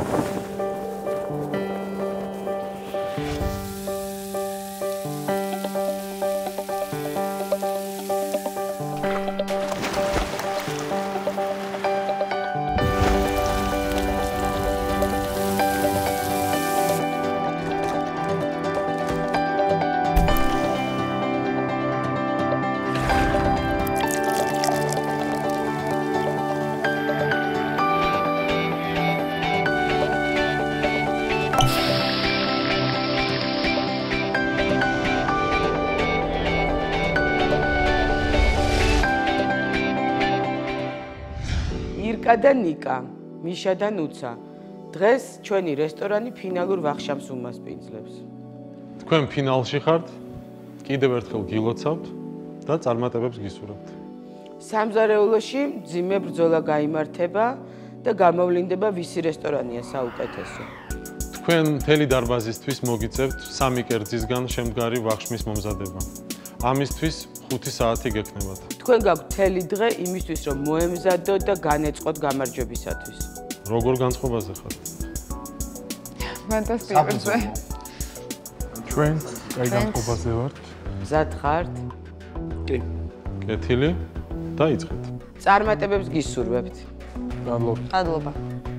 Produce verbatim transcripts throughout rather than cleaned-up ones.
ირკა და ნიკა, მიშა და ნუცა. დღეს ჩვენი რესტორანი ფინალურ ვახშამს უმასპინძლებს. თქვენ ფინალში ხართ, კიდევ ერთხელ გილოცავთ და წარმატებებს გისურვებთ. სამზარეულოში მძიმე ბრძოლა გაიმართება და გამოვლინდება ვისი რესტორანია საუკეთესო. თქვენ მთელი დარბაზისთვის მოგიწევთ სამი კერძისგან შემდგარი ვახშმის მომზადება. ამისთვის ხუთი საათი გექნებათ. თქვენ გაქვთ მთელი დღე იმისთვის, რომ მოემზადოთ და განეწყოთ გამარჯვებისათვის. როგორ განწყობაზე ხართ? ფანტასტიკურზე. ჩვენ კაი განწყობაზე ვართ. მზად ხართ? კი. კეთილი, დაიწყეთ. წარმატებებს გისურვებთ. მადლობა. მადლობა.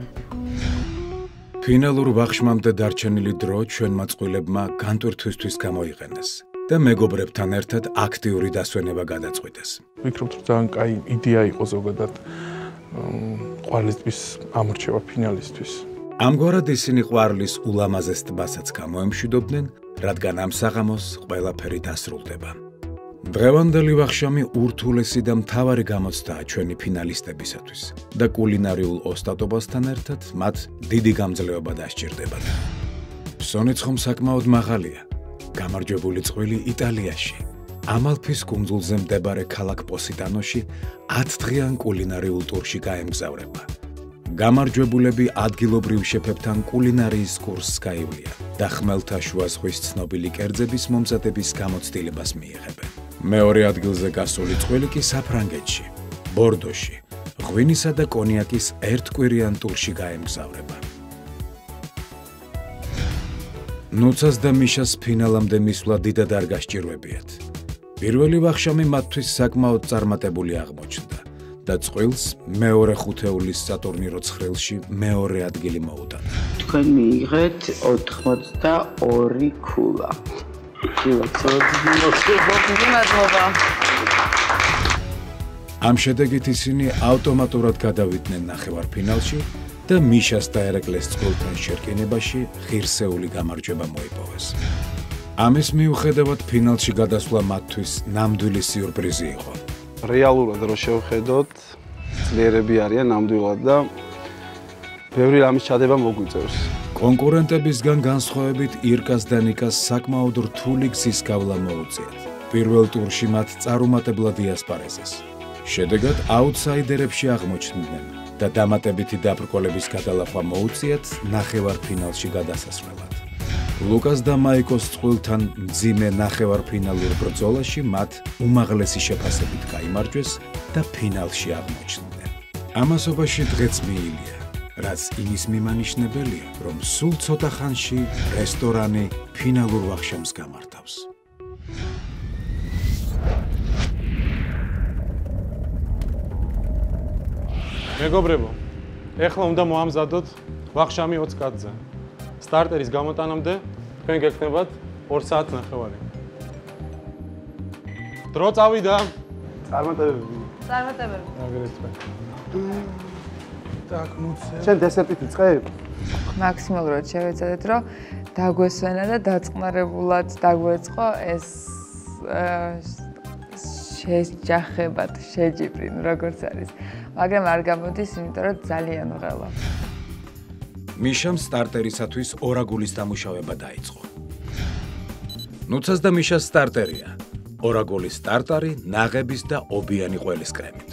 ფინალურ ვახშმამდე დარჩენილი დრო ჩვენმა წყვილებმა განტვირთვისთვის გამოიყენეს და მეგობრებთან ერთად აქტიური დასვენება გადაწყვიტეს. ვფიქრობთ, რომ ძალიან კაი იდეა იყო ზოგადად ყვარლისთვის ამორჩევა ფინალისთვის. ამგვარად ისინი ყვარლის ულამაზეს ტბასაც გამოემშვიდობდნენ, რადგან ამ საღამოს ყველაფერი დასრულდება. დღევანდელი ვახშამი ურთულესი და მთავარი გამოცდაა ჩვენი ფინალისტებისათვის და კულინარიულ ოსტატობასთან ერთად მათ დიდი გამძლეობა დასჭირდებათ. ფსონიც ხომ საკმაოდ მაღალია. გამარჯვებული წყვილი იტალიაში, ამალფის კუნძულზე მდებარე ქალაქ პოსიტანოში ათდღიან კულინარიულ ტურში გაემგზავრება. გამარჯვებულები ადგილობრივ შეფებთან კულინარიის კურსს გაივლიან და ხმელთაშუა ზღვის ცნობილი კერძების მომზადების გამოცდილებას მიიღებენ. მეორე ადგილზე გასული წყვილი კი საფრანგეთში, ბორდოში, ღვინისა და კონიაკის ერთკვირიან ტურში გაემგზავრება. ნუცას და მიშას ფინალამდე მისვლა დიდად არ გასჭირვებიათ. პირველი ვახშამი მათთვის საკმაოდ წარმატებული აღმოჩნდა და წყვილს მეორე ხუთეულის სატურნირო ცხრილში მეორე ადგილი მოუტანა. თქვენ მიიღეთ ოთხმოცდაორი ქულა. მადლობა. ამ შედეგით ისინი ავტომატურად გადავიდნენ ნახევარფინალში და მიშას და ერეკლეს წყვილთან შერკინებაში ღირსეული გამარჯვება მოიპოვეს. ამის მიუხედავად ფინალში გადასვლა მათთვის ნამდვილი სიურპრიზი იყო. რეალურად რო შევხედოთ, ძლიერები არიან ნამდვილად და ბევრი რამის ჩადება მოგვიწევს. კონკურენტებისგან განსხვავებით ირკას და ნიკას საკმაოდ რთული გზის გავლა მოუწიათ. პირველ ტურში მათ წარუმატებლად იასპარეზეს. შედეგად აუტსაიდერებში აღმოჩნდნენ და დამატებითი დაბრკოლების გადალახვა მოუწიათ ნახევარფინალში გადასასვლელად. ლუკას და მაიკოს წყვილთან მძიმე ნახევარფინალურ ბრძოლაში მათ უმაღლესი შეფასებით გაიმარჯვეს და ფინალში აღმოჩნდნენ. ამასობაში დღეც მიილია, რაც იმის მიმანიშნებელია, რომ სულ ცოტა ხანში რესტორანი ფინალურ ვახშამს გამართავს. მეგობრებო, ეხლა უნდა მოამზადოთ ვახშამი ოც კაცზე. სტარტერის გამოტანამდე თქვენ გექნებათ ორი საათი ნახევარი. დრო წავიდა. წარმატებები. წარმატებები. აგრეთვე. так, ნუცე. შენ დესერტით იწყებ? მაქსიმალურად შევეცადეთ, რომ დაგვესვენა და დაწყნარებულად დაგვეწყო ეს შეჯახებად, შეჯიბრინ, როგორც არის. მაგრამ არ გამოდის, იმიტომ რომ ძალიან ღელა. მიშამ სტარტერისათვის ორაგულის დამუშავება დაიწყო. ნუცას და მიშას სტარტერია, ორაგულის ტარტარი, ნაღების და ობიანი ყველის კრემით.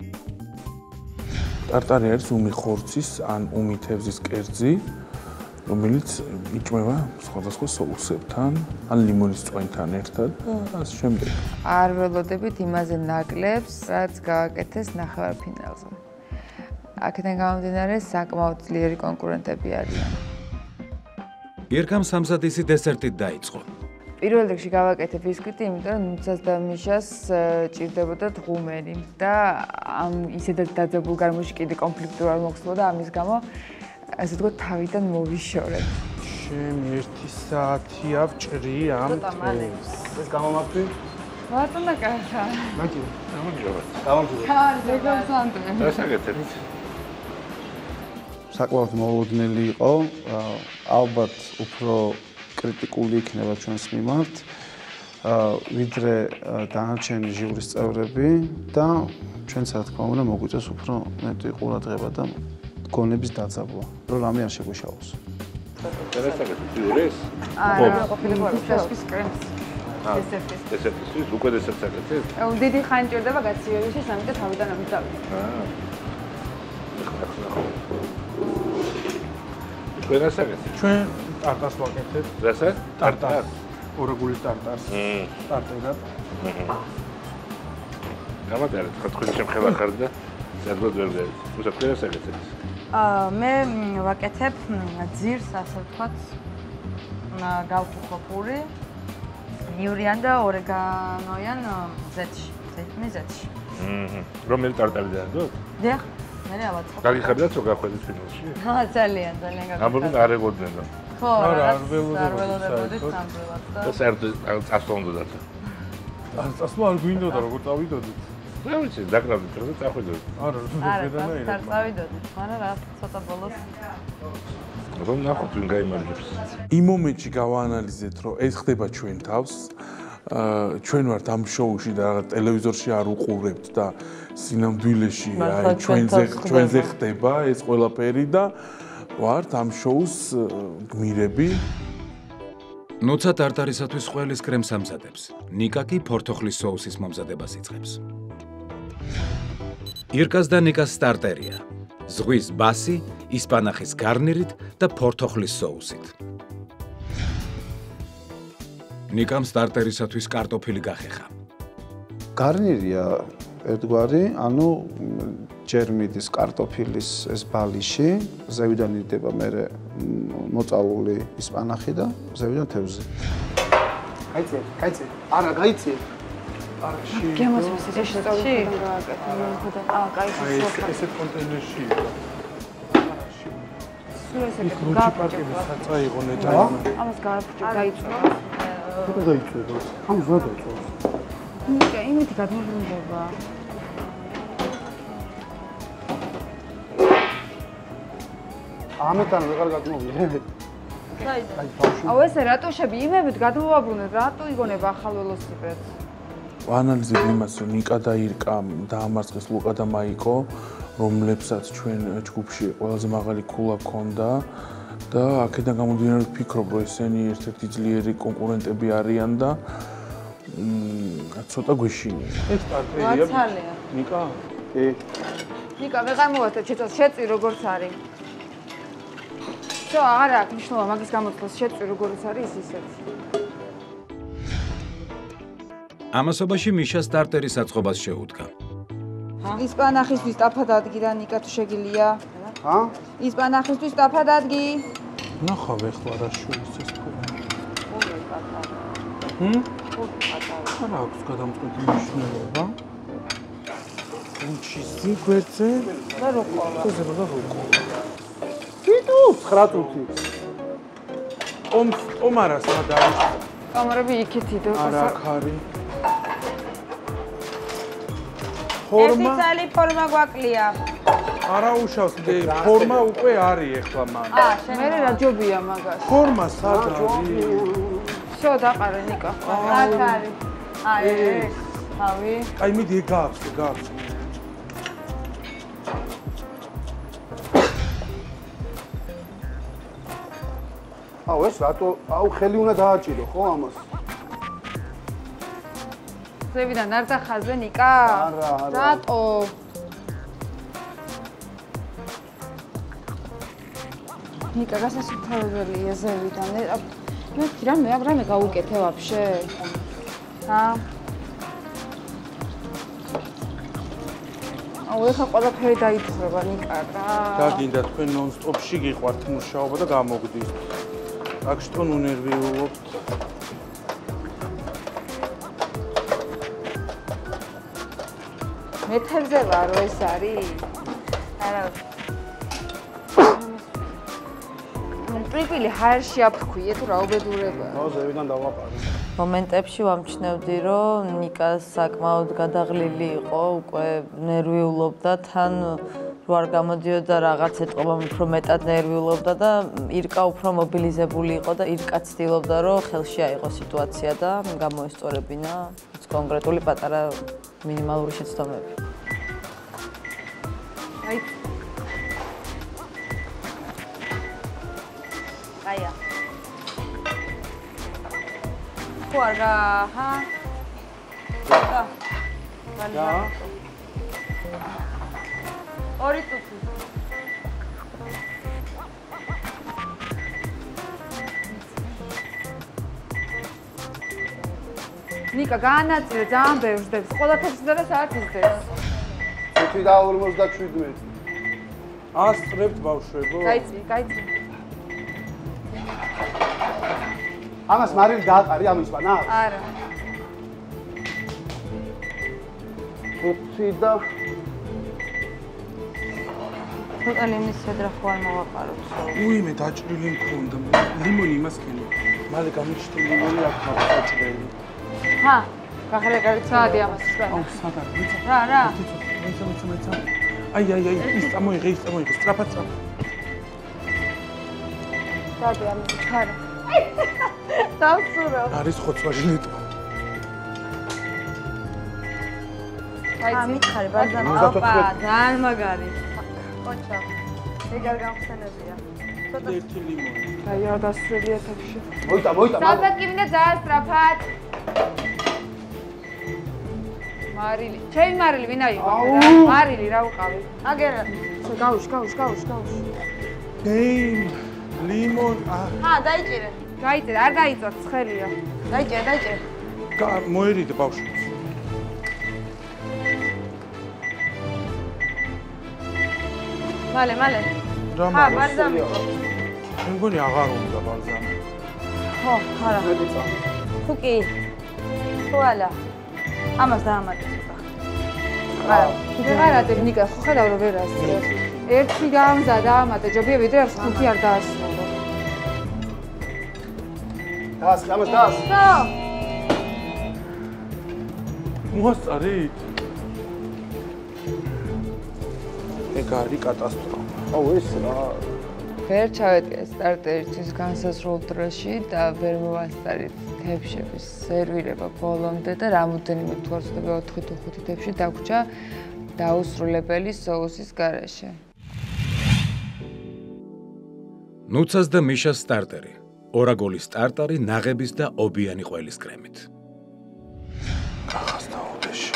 ტარტარი არის უმი ხორცის ან უმი თევზის კერძი, რომელიც იჭმება სხვადასხვა სოუსებთან, ან ლიმონის წვენთან ერთად და ასე შემდეგ. არ ველოდებით იმაზე ნაკლებს, რაც გააკეთეს ნახევარფინალზე. აქედან გამომდინარე საკმაოდ ძლიერი კონკურენტები არიან. ირკამ სამზადისი დესერტით დაიწყო. პირველ რიგში გავაკეთე ბისკვიტი, იმიტომ რომ ნუცას და მიშას ჭირდებოდა ღუმელი და ამ ისედაც დაძაბულ გარემოში კიდე კონფლიქტური არ მოხსნოდა, ამის გამო ასე ვთქვათ, თავიდან მოვიშორეთ. ჩემი ერთი საათია ვჭრი ამ თემს. ეს გამომართვი? ბატონო კახა. მაგი. გამომჯობათ. გამომჯობათ. გამომჯობათ. დასაგეთებთ. საკმაოდ მოულოდნელი იყო, ალბათ უფრო კრიტიკული იქნება ჩვენს მიმართ, ვიდრე დანარჩენი ჟიურის წევრები და ჩვენც რა თქმა უნდა მოგვიწევს უფრო მეტი ყურადღება და გონების დაძაბვა, რომ რამე არ შეგვეშალოს. დასაგეთებთ ჟიურის? არა, ყოფილი ფაშკის კრემს. დესერტის. დესერტის, უკვე დესერტს აკეთებთ? დიდი ხანი ჭირდება გაცივებაში, ამიტომ თავიდან ამით დავიწყე. აა. ჩვენ ასაკეთებთ. ჩვენ ტარტარს ვაკეთებთ. რასაც? ტარტარ. ორაგული ტარტარს. ტარტერად. გამატარეთ, ხო თქვენ შემხელა ხარ და სადღაც ვერ გაიგეთ. უცა თქვენ ასაკეთებთ. აა მე ვაკეთებ ძირს, ასე ვთქვათ, გავკითხო პური, იურიან და ორეგანოიან ზეთში, ზეთმი ზეთში. აჰა. რომელი ტარტარი დაადოთ? დიახ, მე ალბათ. გაგიხარდათ რო გახვედით ფინალში? ჰა, ძალიან, ძალიან გაგიხარდა. ამბობენ არ ეგოდნენ და. ხო, არ ველოდებოდით სამბლად და. და საერთოდ წასვლა უნდა დათა. წასვლა არ გვინდოდა, როგორ წავიდოდით? რა ვიცი, დაკრავდით რა და წახვიდოდით. არა, არა, არ წავიდოდით, მაგრამ რა ცოტა ბოლოს. რომ ნახოთ ვინ გაიმარჯვებს. იმ მომენტში გავაანალიზეთ, რომ ეს ხდება ჩვენ თავს. აა ჩვენ ვართ ამ შოუში და რაღაც ტელევიზორში არ უყურებთ და სინამდვილეში აი ჩვენზე ჩვენზე ხდება ეს ყველაფერი და ვართ ამ შოუს გმირები. ნუცა ტარტარისათვის ყველის კრემს ამზადებს. ნიკა კი ფორთოხლის соуსის მომზადებას იწყებს. ირკას და ნიკას სტარტერია. ზღვის ბასი, ისპანახის გარნირით და ფორთოხლის соуსით. ნიკამ სტარტერისათვის კარტოფილი გახეხა. გარნირია ერთგვარი, ანუ ჯერ მიდის კარტოფილის ეს ბალიში, ზევიდან იდება მერე მოწალული ისპანახი და ზევიდან თევზი. გაიცე, გაიცე. არა, გაიცე. არა, ში. გემოს ეს შეწოვი გავაკეთე. აა, კაი, ესეთ კონტეინერში. სულ ესე გაფრთხილდა. საწაიღო ნეტა. ამას გააფრთხილდა, გაიწვა. რა გაიწვა? ამ ზღვა დაიწვა. ნიკა, იმითი გადმოვლინდება. ამეთან ვეღარ გადმოვიდე. აუ ესე რატოშები იმებით გადმოვაბრუნეთ, რატო იგონება ახალ ველოსიპედს? ვაანალიზებ იმას, რომ ნიკა და ირკა დაამარცხეს ლუკა და მაიკო, რომლებსაც ჩვენ ჯგუფში ყველაზე მაღალი ქულა ჰქონდა და აქედან გამომდინარე ვფიქრობ, რომ ესენი ერთ-ერთი ძლიერი კონკურენტები არიან და მ ცოტა გვეშინია. ეს სტარტერია. მაცალია. ნიკა? კი. ნიკა, ვეღარ მოვასწრებ, შეწევ, შეწვი როგორც არის. შო, არა აქვს მნიშვნელობა, მაგის გამოწყოს შეწვი როგორც არის ისეც. ამასობაში მიშა სტარტერის აწყობას შეუდგა. ისპანახისთვის ტაფა დადგი რა ნიკა თუ შეგილია. ჰა? ისპანახისთვის ტაფა დადგი. ნახავ ეხლა რა შუის ეს ფული. ოღონდ პატარა. ჰმ? ოღონდ პატარა. არა აქვს გადამწყვეტი მნიშვნელობა. უჩი სიკვეცე და როყოლა. ხუზე და როყოლა. თვითუ ცხრა წუთი. ომ ომარას მაგარი. კამერები იქით იდო. არა ხარი. ერთი წელი ფორმა გვაკლია. არა უშავს, ფორმა უკვე არის ეხლა მან. აა, შენ მე რა ჯობია მაგას. ფორმა სად არის? შო დაყარე ნიკა. აქ არის. აი, ეს. თავი. აი მიდი გააქვს, გააქვს. აუ ეს რატო აუ ხელი უნდა დააჭირო ხო ამას? ზევიდან არ დახაზე ნიკა? არა, არა. რატო? ნიკა გასასუფთავებელია ზევიდან. მე რამე რამე გაუკეთე ვაფშე? ჰა? აუ ეხლა ყველაფერი დაითხრება ნიკა რა. დაგინდა თქვენ ნონ-სტოპში გიყვართ მუშაობა და გამოგდით. აქ что უნერვიულობთ. მეთევზე ვარო ეს არის? არა. პრიპილი ჰაერში აფრქვია თუ რა უბედურებაა. ხო, ზევიდან დავაყარე. მომენტებში ვამჩნევდი, რომ ნიკა საკმაოდ გადაღლილი იყო, უკვე ნერვიულობდა, თან რო არ გამოდიოდა რაღაც ეტყობამ უფრო მეტად ნერვიულობდა და ირკა უფრო მობილიზებული იყო და ირკა ცდილობდა, რომ ხელში აიღო სიტუაცია და გამოესწორებინა კონკრეტული პატარა მინიმალური შეცდომები. აი აია ხო არა ჰა და და ორი ტუთი ნიკა განაწილე ძალიან ბევრს დებს ყველაფერს და საათ ისდებს ხუთი და ორმოცდაშვიდმეტი ასწრებთ ბავშვებო გაიწვი გაიწვი ამას მარილი დააყარი ამის პანა? არა. ხუთი და ცოტა ლიმნის შედრა ხო არ მოვაყაროთ. უიმე დაჭრილი მქონდა. ლიმონი იმას ქენი. მალე გამიჩნდა ლიმონი აქ მაჭრელი. ჰა, გახარე კარგი საათი ამას ვსვენ. აუ, საათი. რა, რა? მეცა, მეცა, მეცა. აი, აი, აი, ის წამოიღე, ის წამოიღე, სწრაფად, სწრაფად. საათი ამას ხარ. დავსურო. არის ხოცვარი ლიტვა. აი, მითხარი, ბაზარი. ოპა, ძალიან მაგარი. კოჩა. ეგარ გამხსენებია. ცოტა ერთი ლიმონი. აი, რა დასწრები ეთებში. მოიტა, მოიტა. საათად კი მინდა ძალიან სწრაფად. მარილი. ჩემი მარილი ვინ აიღო? მარილი რა უყავი? აგერა. გავუშ, გავუშ, გავუშ, გავუშ. გეიმ ლიმონ. ჰა, დაიჭირე. გაიწერე, არ გაიწვარ, ცხელია. დაიჭერე, დაიჭერე. მოერიდე ბავშვი. მალე, მალე. ხა, ბალზამი. მე მგონი აღარ უნდა ბალზამი. ხო, არა. ხუკი. ხვალა. ამას დაამატე ცოტა. არა, ვეღარადე ნიკა, ხო ხედავ რომ ვერ ასწრებ. ერთი გამზა დაამატე, ჯობია ვიდრე ხუთი არ დაასრულო. დას, ამას დას. ხო. მოასწარით? ეგ არის კატასტროფა. აუ ეს რა. ვერ ჩავეტყე სტარტერისთვის განსასრულ დროში და ვერ მოვასწარით თებშების სერვირება ბოლომდე და რამოდენიმე თვალსაჩინო ოთხი თუ ხუთი თებში დაგვრჩა დაუსრულებელი соуსის გარეშე. ნუცას და მიშას სტარტერი. ორაგოლის ტარტარი ნაღების და ობიანი ყველის კრემით. გახსნა ოდეში.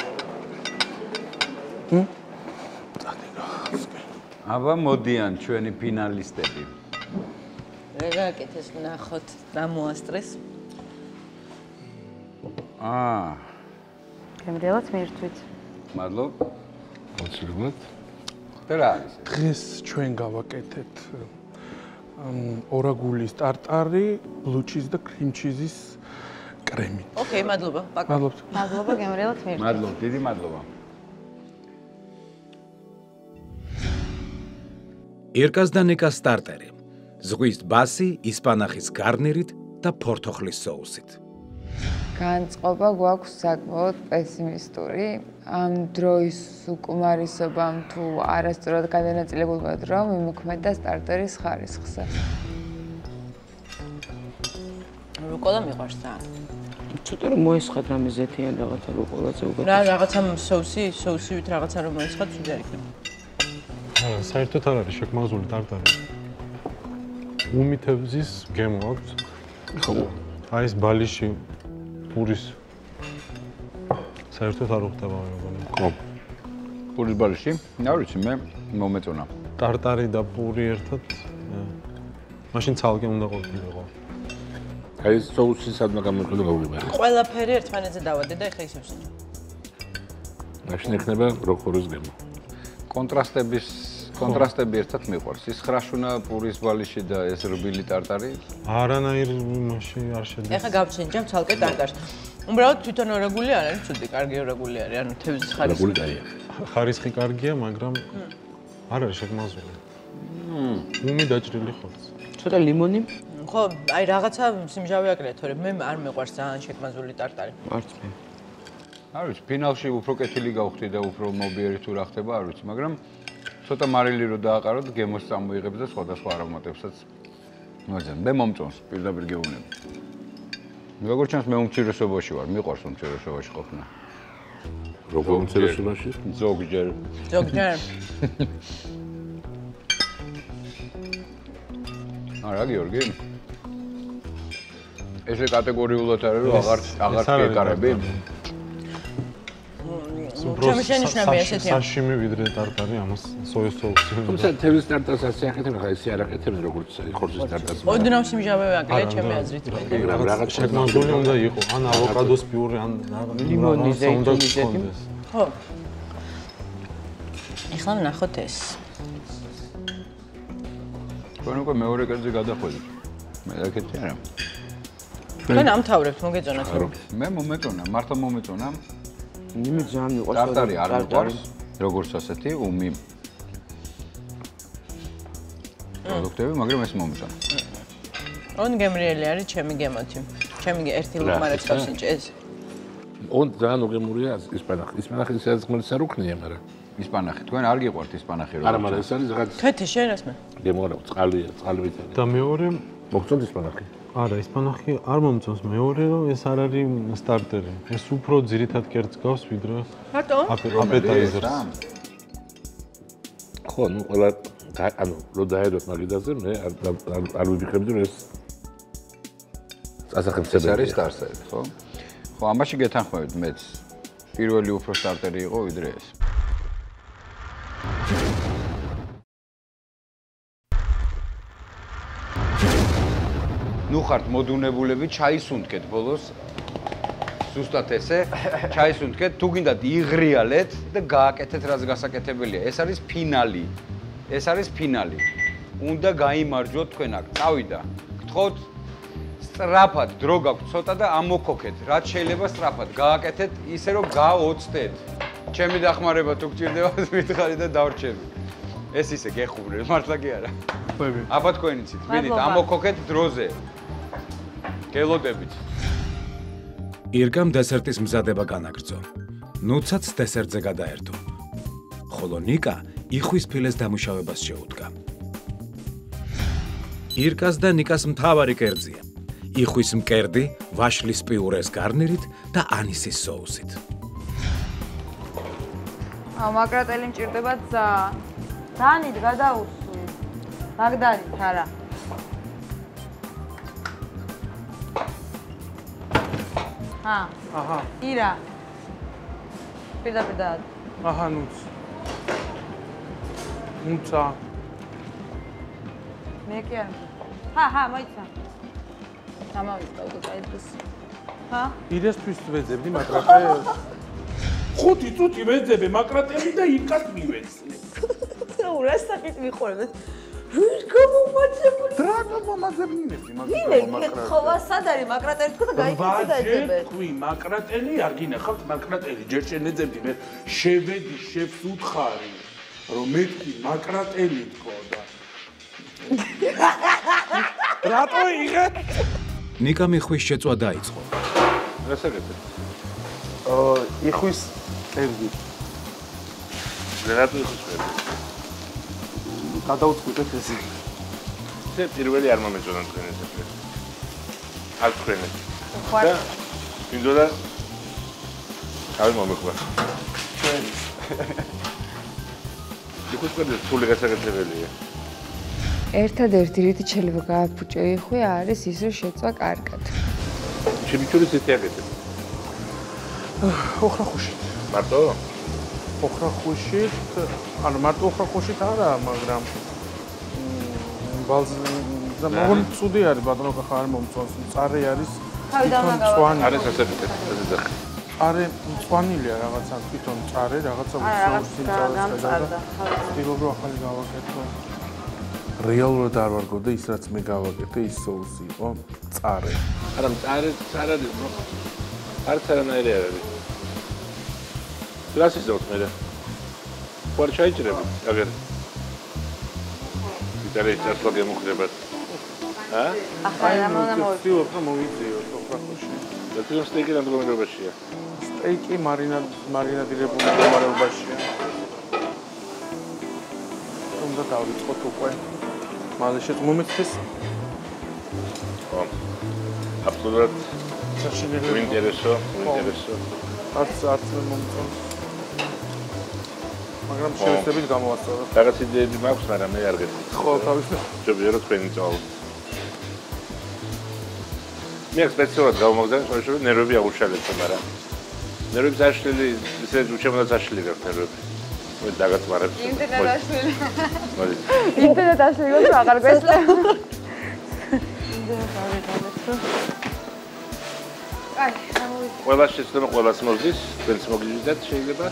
ჰმ? წადი გახსნა. აბა მოდიან ჩვენი ფინალისტები. რეგაკეთეს ნახოთ რა მოასწრეს. აა. გემრიელად მირთვით. მადლობა. აუცილებლად. და რა არის? დღეს ჩვენ გავაკეთეთ ორაგულის ტარტარი, ბლუჩიზ და კრიმჩიზის კრემით. ოკეი, მადლობა. პაკა. მადლობთ. მადლობა გემრიელად მირთვით. მადლობა, დიდი მადლობა. ირკას და ნიკას სტარტერი. ზღვის ბასი, ისპანახის გარნირით და ფორთოხლის соуსით. განწყობა გვაქვს საკმაოდ პესიმისტური. ამ დროის უკმარისობამ თუ არასწორად გადანაწილებულმა დრომ იმოქმედა სტარტერის ხარისხზე. რუკოლა მიყვარს ძალიან. ცოტა რომ მოესხათ რამე ზეთიან რაღაცა რუკოლაზე უგეთ. რა რაღაცა соуსი, соуსივით რაღაცა რომ მოესხათ, ცუდი არ იქნება. არა, საერთოდ არ არის შეკმაზული ტარტარი. უმითებზის გემო აქვს. ხო. აი ეს ბალიში პურის საერთოდ არ უხდება მე მგონი. ხო. პურის ბალიში? არ ვიცი, მე მომეწონა. ტარტარი და პური ერთად. მაშინ ცალკე უნდა ყოფილიყო. აი ეს соуსი სადმა გამოიყენო გაუგებარი. ყველაფერი ერთმანეთზე დავადე და ეხა ისევ შეჭა. მაშინ ექნება როქორის გემო. კონტრასტების კონტრასტები ერთად მიყვარს. ის ხრაშუნა პურის ბალიში და ეს რბილი ტარტარი. არანაირ იმაში არ შედის. ეხა გავჩენჯამ ცალკე ტარტარს. უბრალოდ თვითონ ორაგული არ არის, ცუდი, კარგი ორაგული არის, ანუ თევზის ხარისხი. ხარისხი კარგია, მაგრამ არ არის შეგმაზული. უმი დაჭრილი ხორცი. ცოტა ლიმონი? ხო, აი რაღაცა სიმჟავე აკრია, თორე მე არ მეყვარს ძალიან შეგმაზული ტარტარი. არც მე. არ ვიცი, ფინალში უფრო კეთილი გავხდი და უფრო მობიერი თუ რა ხდება, არ ვიცი, მაგრამ ცოტა მარილი რო დააყაროთ, გემოს წამოიღებს და სხვადასხვა არომატებსაც მოძენ. მე მომწონს პირდაპირ გეუბნები. როგორც ჩანს მე უმცირესობაში ვარ, მიყვარს უმცირესობაში ყოფნა. როგორ უმცირესობაში? ზოგჯერ. ზოგჯერ. არა, გიორგი. ესე კატეგორიულად არის, რომ აღარ აღარ შეეკარები. ჩემი შენიშვნებია ესეთია. საშიმი ვიდრე ტარტარი ამას სოიას სოუსი. თუმცა თევზის ტარტარს ასე აკეთებენ, ხა ესე არ აკეთებენ როგორც ხორცის ტარტარს. ოდნავ სიმჟავე აკრია ჩემი აზრით. მაგრამ რაღაც შეგმაზული უნდა იყო, ან ავოკადოს პიურე, ან ლიმონი, ზეიტუნი ზეთი. ხო. ეხლა ვნახოთ ეს. თქვენ უკვე მეორე კერძი გადახვედით. მე დაკეთე არა. თქვენ ამთავრებთ, მოგეწონათ რომ. მე მომეწონა, მართლა მომეწონა. ნიმი ძალიან მიყვარს. ტარტარი არ მიყვარს, როგორც ასეთი, უმი. პროდუქტები, მაგრამ ეს მომეწონა. on გემრიელი არის ჩემი გემოთი. ჩემი ერთი ლუკმარებს გავსინჭეს. on ძალიან უგემურია ისპანახი. ისპანახი სადაც გმირს არ უქნია, მაგრამ ისპანახი. თქვენ არ გიყვართ ისპანახი რო? არა, მაგრამ ეს არის რაღაც თეთრი შენ რასმე? გემორა, წყალია, წყალვითარი. და მეორე მოგწონს ისპანახი? არა, ისპანახი არ მომწონს. მეორე რომ ეს არ არის სტარტერი. ეს უფრო ძირითად კერძს გავს ვიდრე მარტო? აპეტაიზერს. ხო, ნუ ყველა ანუ რო დაედოთ მაგიდაზე, მე არ არ ვიფიქრებდი რომ ეს ასახებსებია. ეს არის სტარტერი, ხო? ხო, ამაში გეთანხმებით მეც. პირველი უფრო სტარტერი იყო ვიდრე ეს. ნუ ხართ მოდუნებულები, ჩაისუნთქეთ ბოლოს. ზუსტად ესე, ჩაისუნთქეთ, თუ გინდათ იღრიალეთ და გააკეთეთ რაც გასაკეთებელია. ეს არის ფინალი. ეს არის ფინალი. უნდა გაიმარჯვოთ თქვენ აქ. წავიდა. გთხოვთ სწრაფად, დრო გაქვთ ცოტა და ამოქოქეთ. რაც შეიძლება სწრაფად გააკეთეთ, ისე რომ გაოცდეთ. ჩემი დახმარება თუ გჭირდებათ, მითხარი და დავრჩები. ეს ისე გეხუბრეთ, მართლა კი არა. ხვები. აბა თქვენიცით, მიდით, ამოქოქეთ დროზე. გელოდებით. ირგამ დესერტის მზადება განაგრძო. ნუცაც დესერტზე გადაერთო. ხოლო ნიკა იხვის ფილეს დამუშავებას შეუდგა. ირკას და ნიკას მთავარი კერძია. იხვის მკერდი, ვაშლის პიურეს გარნირით და ანისის соусით. აუ მაგრატელი მჭირდება ძალიან. დანით გადაუსვი. მაგდალით არა. ჰა. აჰა. ირა. პირდაპირ და. აჰა, ნუც. ნუცა. მე კი არ. ჰა, ჰა, მოიცა. გამოვიდა უკვე წაიდეს. ჰა? ირესთვის ვეძებდი მაგრატელს. ხუთი წუთი ვეძებე მაგრატელი და ირკას მივეცნე. ურას საკით მიყურებ. ვინ გამომაძებული? დრაგა მომაძებნინები მაგრამ მაგრამ ხო, სად არის მაგრატელი თქო და გაიქეცე და ეძებე. თქვი მაგრატელი არ გინახავთ მაგრატელი ჯერ შენეძებდი მე შევედი შევს უთხარი რომ მეთქი მაგრატელი თქო და რატო იღე? ნიკა მიხვის შეწვა დაიწყო. რას აკეთებ? აა იხვის კერძი. რატო იხვის კერძი? გადაუწყვეტეთ ესე. ეს პირველი არ მომეწონა თქვენ ესე. არ თქვენეთ. ხო. და მინდოდა თავი მომეხვა. ჩვენ. იხვის კერძი სული გასაკეთებელია. ერთადერთი რითი შეიძლება გააფუჭო იხვი არის ის რომ შეწვა კარგად. ჩემიჩურის ეთი აკეთებ. ოხრახუშით. მარტო? ოხრახუშით, ანუ მარტო ოხრახუშით არა, მაგრამ ბალზ და მოგონი ცუდი არის ბატონო ხა არ მომწონს. მწარე არის. თავი დამაგავა. არის ასეთი ესეძახი. წარე მწვანილია რაღაცა, თვითონ წარე რაღაცა სოუსი წარდა. ვთქვი რომ ახალი გავაკეთო. რეალურად არ ვარ გქონდა ის რაც მე გავაკეთე ის სოუსი იყო წარე. არა, წარე წარე არის, ბრო. არც არანაირი არ არის. რას ისევთ მე? ვარ ჩაიჭრები, აგერ. ვიტარე წასვლა გემუხრებათ. ა? ახლა რა მოვიწევ? ვთქვი რომ მოვიწევ ოქროხოში. და თუ სტეიკი რამდენობაშია? სტეიკი მარინად მარინადირებული მდგომარეობაშია. უნდა დავიწყოთ უკვე. მალე შემომეცეს. ხო. აბსოლუტურად საშინელი. ინტერესო, ინტერესო. არც არც მომწონს. მაგრამ შევეცდებით გამოვასწოროთ. რაღაც იდეები მაქვს, მაგრამ მე არ გეტყვით. ხო, თავისთავად. ჯობია რომ თქვენი წავალ. მე სპეციალურად გავმოგზავნე, რომ ნერვები აღუშალეთ, მაგრამ ნერვები ზაშლილი, ისე უჩემოდა ზაშლილი გაქვს ნერვები. მე დაგაწმარებ. იმდენად აშლილი. მოდი. იმდენად აშლილი რომ აღარ გვესწრა. იმდენად აღარ აი, ამოვიდა. ყველა შეცდომა ყველას მოგდის, თქვენც მოგიძვიდათ შეიძლება.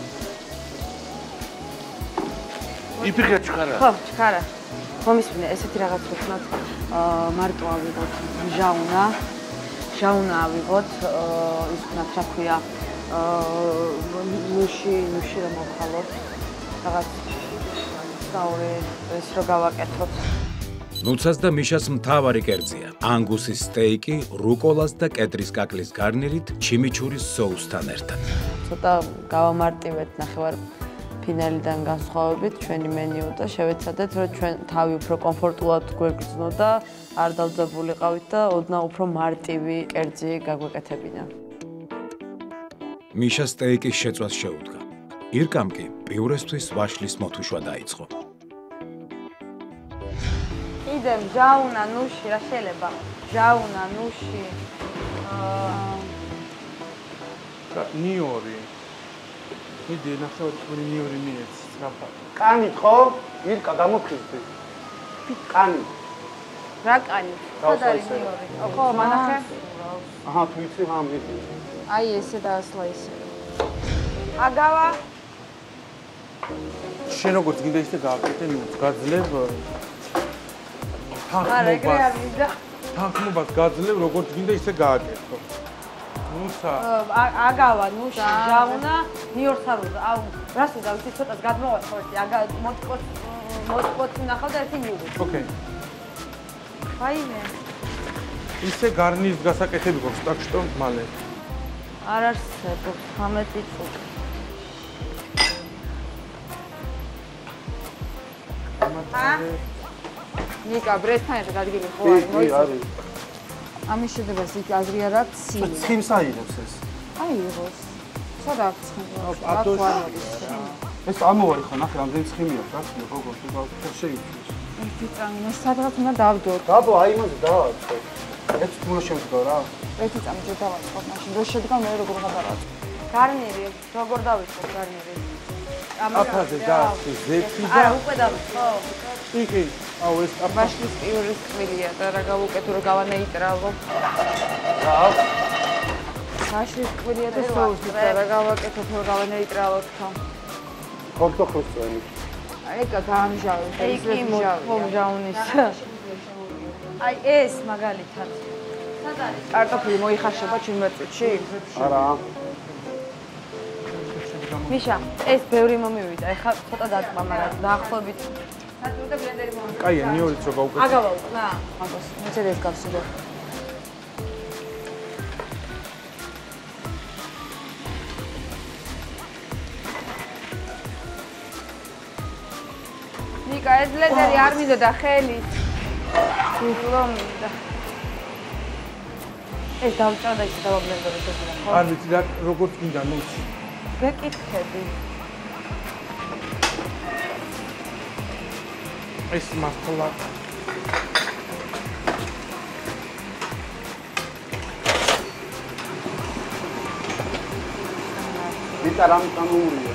იფიქრე ჩქარა. ხო, ჩქარა. მომისმინე, ესეთი რაღაც ვთქვათ, აა მარტო ავიღოთ ჟაუნა. ჟაუნა ავიღოთ, აა ის ვთქვათ, რა ქვია, აა ნუში, ნუში რა მოვხალოთ. რაღაც საური ეს რო გავაკეთოთ. ნუცას და მიშას მთავარი კერძია ანგუსის სტეიკი, რუკოლას და კედრის კაკლის გარნირით, ჩიმიჩურის соуსთან ერთად. ცოტა გავამარტივეთ ნახევარ ფინალიდან განსხვავებით ჩვენი მენიუ და შევეცადეთ რომ ჩვენ თავი უფრო კომფორტულად გვეგრძნო და არ დავძაბულიყავით და ოდნავ უფრო მარტივი კერძი გაგვეკეთებინა. მიშა სტეიკის შეწვას შეუდგა. ირკამ კი პიურესთვის ვაშლის მოთუშვა დაიწყო. კიდე ჟაუნა, ნუში, რა შეიძლება? ჟაუნა, ნუში. აა ნიორი. მიდი ნახევარ თვენი ნიორი მიეც, რაფა. კანით ხო? ირკა გამოფხიზდი. კანი. რა კანი? სად არის ნიორი? ხო, მანახე. აჰა, თუ იცი რა მიდი. აი ესე დაასლა ისე. აგავა. შენ როგორც გინდა ისე გააკეთე, ნუ გაძლევ. არა, ეგრე არ მინდა. თანხმობას გაძლევ, როგორც გინდა ისე გააკეთო. ნუცა. აგავა, ნუში, ჟაუნა, ნიორს არ უნდა. აუ, რას უნდა ვიცი, ცოტას გადმოვაცხოთ, აგა მოტკოც მოტკოც ნახავ და ერთი მივიდე. ოკეი. ვაიმე. ისე გარნირის გასაკეთები გვაქვს, так что მალე. არ არსებობს ხმეტი წუთი. ა? ნიკა, ბრესთან ერთად ადგილი ხო არის? მოიცი. ამის შედეგად იქ აზრი არ აქვს სილი. ცხიმს აიღებს ეს. აიღოს. სადა აქვს ცხიმი? ეს ამოვარი ხო, ნახე, რამდენი ცხიმი აქვს, რა ხდება, როგორ შეიძლება. ერთი წამი, მე სადღაც უნდა დავდოთ. დაბო, აი იმაზე დავაწყო. ეს თულა შევდგა რა. ერთი წამი ჯერ დავაწყო, მაშინ რო შედგა მე როგორ გადავაწყო. გარნირი, როგორ დავიწყო გარნირი? აფაზე და ზეთი და არა, უკვე დავიწყო. იქი, აუ ეს ვაშლის პიურის ტკბილია და რა გავუკეთო, რა გავანეიტრალო. რა? ვაშლის ტკბილია და соуსი და რა გავაკეთო, რა გავანეიტრალო თქო. ხორცო ხორცოები. აი, გაამჟავე, ეიკი მომჟავნის. აი ეს მაგალითად. სად არის? კარტოფილი მოიხარშება ჩვენმე წუთში? არა. მიშა, ეს ბევრი მომივიდა. ეხლა ცოტა დაწვა, მაგრამ დაახლოებით სათუ და ბლენდერი მომივიდა. კაია, ნიორიც რო გავუკეთე. აგავა უკნა. მაგას, მეცადე ეს გავსიდო. ნიკა, ეს ბლენდერი არ მინდოდა ხელი. უბრალოდ მინდა. ეს დავჭა და ისე დავაბლენდორე შეგვიძლია, ხო? არ ვიცი რა როგორც გინდა, ნუ ვეკითხები. ეს მართლა ვიტა რამ გამოურია.